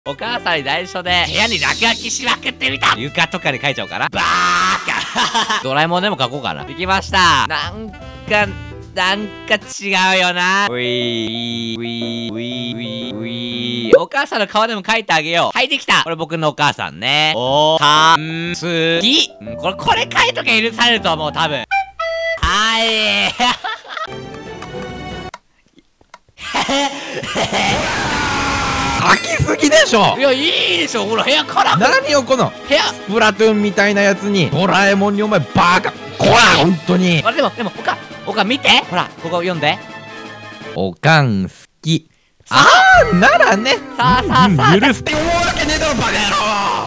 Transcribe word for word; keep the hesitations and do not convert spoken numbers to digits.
お母さんに内緒で部屋に落書きしまくってみた。床とかに書いちゃおうかな。バーカドラえもんでも書こうかな。できました。なんかなんか違うよな。ウィーウィーウィーウィーウィー。お母さんの顔でも書いてあげよう。はい、できた。これ僕のお母さんね。おかんすぎ。うん、これこれ書いとけ許されると思う、多分。はい書きすぎでしょ。 いや、いいでしょ。ほら、部屋から何よこの部屋スプラトゥーンみたいなやつにドラえもんにお前バカこら本当に。 あれでもでもおかおか見て、ほらここ読んで。 おかん好き。ああならね。 さあさあさあ、 許すって思うわけねえだろバカ野郎。